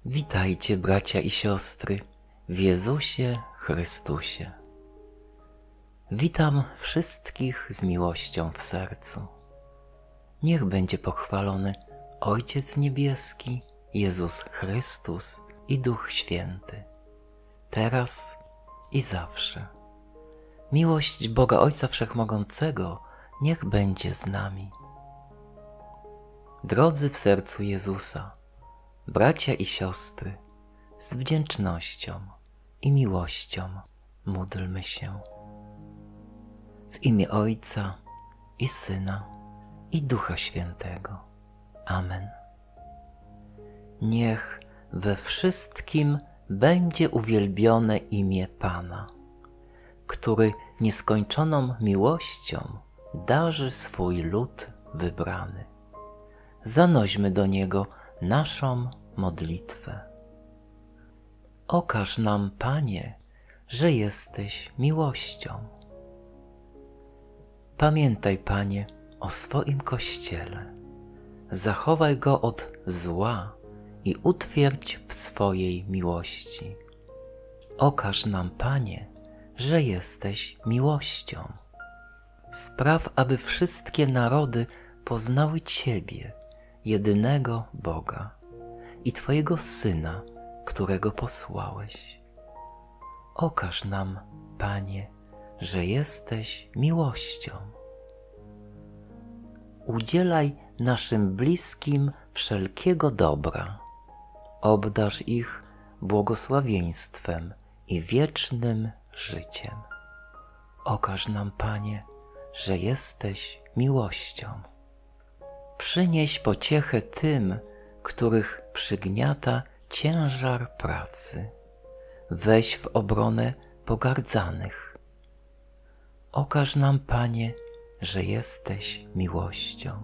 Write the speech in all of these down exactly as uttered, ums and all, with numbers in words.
Witajcie, bracia i siostry, w Jezusie Chrystusie. Witam wszystkich z miłością w sercu. Niech będzie pochwalony Ojciec Niebieski, Jezus Chrystus i Duch Święty, teraz i zawsze. Miłość Boga Ojca Wszechmogącego niech będzie z nami. Drodzy w sercu Jezusa, bracia i siostry, z wdzięcznością i miłością módlmy się. W imię Ojca i Syna i Ducha Świętego. Amen. Niech we wszystkim będzie uwielbione imię Pana, który nieskończoną miłością darzy swój lud wybrany. Zanośmy do Niego naszą modlitwę. Okaż nam, Panie, że jesteś miłością. Pamiętaj, Panie, o swoim Kościele. Zachowaj go od zła i utwierdź w swojej miłości. Okaż nam, Panie, że jesteś miłością. Spraw, aby wszystkie narody poznały Ciebie, jedynego Boga i Twojego Syna, którego posłałeś. Okaż nam, Panie, że jesteś miłością. Udzielaj naszym bliskim wszelkiego dobra. Obdarz ich błogosławieństwem i wiecznym życiem. Okaż nam, Panie, że jesteś miłością. Przynieś pociechę tym, których przygniata ciężar pracy. Weź w obronę pogardzanych. Okaż nam, Panie, że jesteś miłością.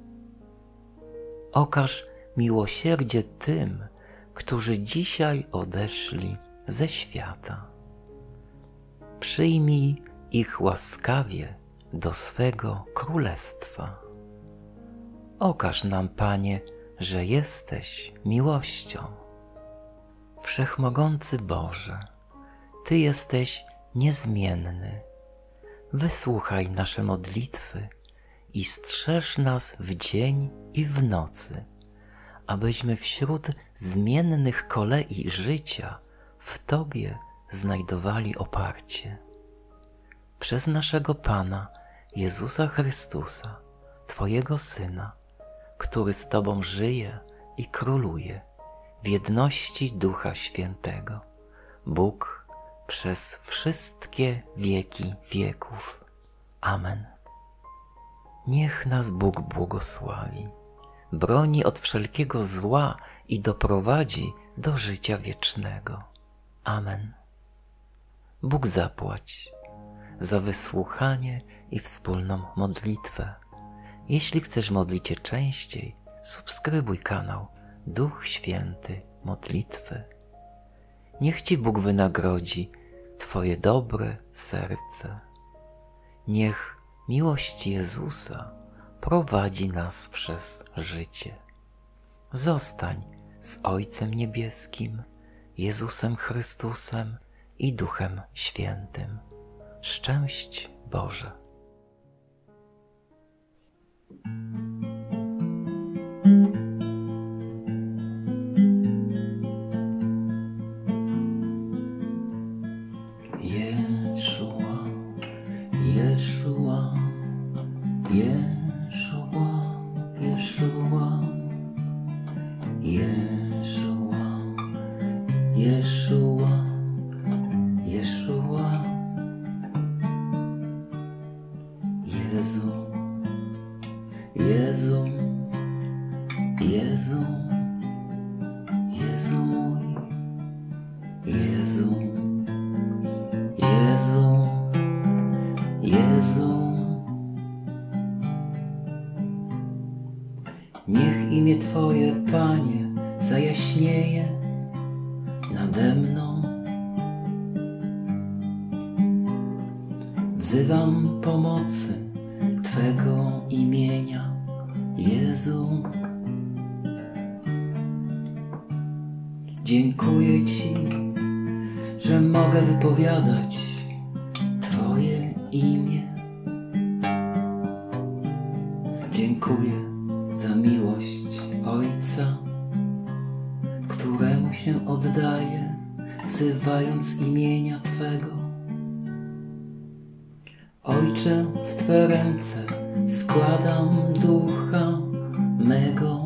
Okaż miłosierdzie tym, którzy dzisiaj odeszli ze świata. Przyjmij ich łaskawie do swego królestwa. Okaż nam, Panie, że jesteś miłością. Wszechmogący Boże, Ty jesteś niezmienny. Wysłuchaj nasze modlitwy i strzeż nas w dzień i w nocy, abyśmy wśród zmiennych kolei życia w Tobie znajdowali oparcie. Przez naszego Pana, Jezusa Chrystusa, Twojego Syna, który z Tobą żyje i króluje w jedności Ducha Świętego, Bóg przez wszystkie wieki wieków. Amen. Niech nas Bóg błogosławi, broni od wszelkiego zła i doprowadzi do życia wiecznego. Amen. Bóg zapłać za wysłuchanie i wspólną modlitwę. Jeśli chcesz modlić się częściej, subskrybuj kanał Duch Święty Modlitwy. Niech Ci Bóg wynagrodzi Twoje dobre serce. Niech miłość Jezusa prowadzi nas przez życie. Zostań z Ojcem Niebieskim, Jezusem Chrystusem i Duchem Świętym. Szczęść Boże. Jeszua, Jeszua, Jeszua, Jeszua, Jeszua, Jeszua, Jeszua, Jezu, Jezu, Jezu, Jezu mój, Jezu, Jezu, Jezu. Niech imię Twoje, Panie, zajaśnieje nade mną. Wzywam pomocy Twego imienia, Jezu. Dziękuję Ci, że mogę wypowiadać Twoje imię. Dziękuję za miłość Ojca, któremu się oddaję, wzywając imienia Twego. Ojcze, w Twe ręce składam ducha mego.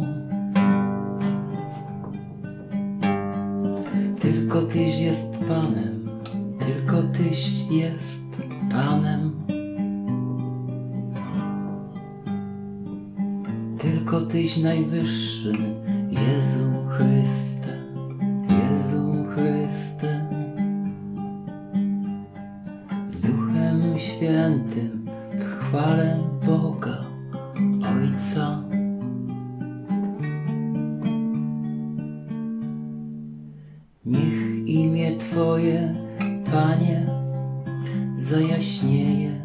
Tylko Tyś jest Panem, tylko Tyś jest Panem. Tylko Tyś najwyższy, Jezu Chryste, Jezu Chryste. Z Duchem Świętym w chwale Boga Ojca. Niech imię Twoje, Panie, zajaśnieje